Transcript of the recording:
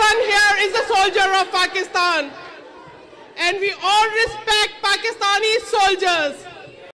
everyone here is a soldier of Pakistan. And we all respect Pakistani soldiers.